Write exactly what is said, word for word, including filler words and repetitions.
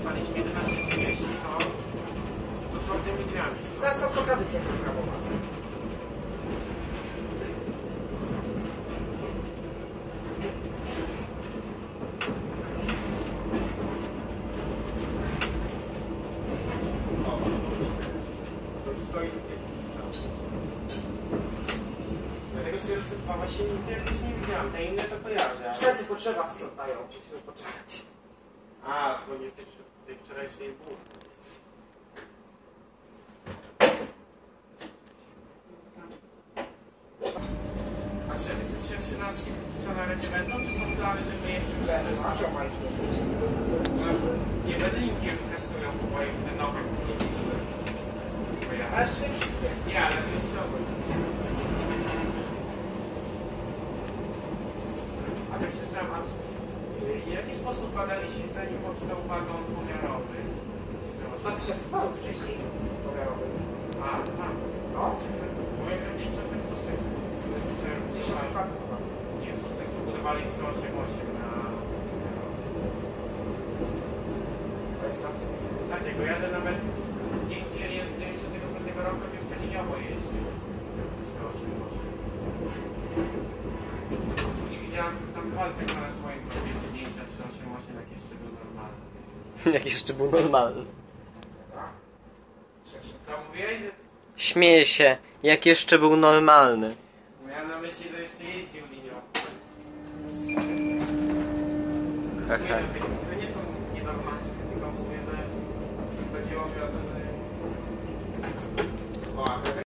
dostaliśmy jedenaście trzydzieści, to otwartymi drzwiami. Teraz są programy przeprogramowane. Dlatego się rozsypała właśnie jakoś nie widziałam, te inne to kojarzę. Ale... Czekajcie, po drzewa sprzątają, musimy poczekać. A, bo nie tej, tej wczorajszej burzy. A czy te trzy trzynastki co na razie będą, czy są plany, żeby je czymś A czemu mają być? nie będę linki już kasują, bo jak te nowe nie widzę. Ale jeszcze nie wszystkie. Nie, ale częściowo. A tak się znam, a w jaki sposób badaliście, zanim powstał wagon pomiarowy? dwa tysiące trwał wcześniej pomiarowy. A, tak. No, Bo jak pięćdziesiąt szósty dziesięć lat chyba. nie, szósty wybudowali trzy osiem osiem na... To jest tam co? Tak, ja kojarzę nawet zdjęcie jest z dziewięćdziesiątego piątego roku, jak już liniowo jeździł. trzy osiem osiem. I widziałem tam Waltek na swoim profilie zdjęcia trzy osiem osiem, jak jeszcze był normalny. Jak jeszcze był normalny. Co mówiłeś? Że... Śmieję się, jak jeszcze był normalny. Miałem na myśli, że jeszcze jeździł linią. Haha. To nie są nienormalne, tylko mówię, że chodziło mi o to, że... O, a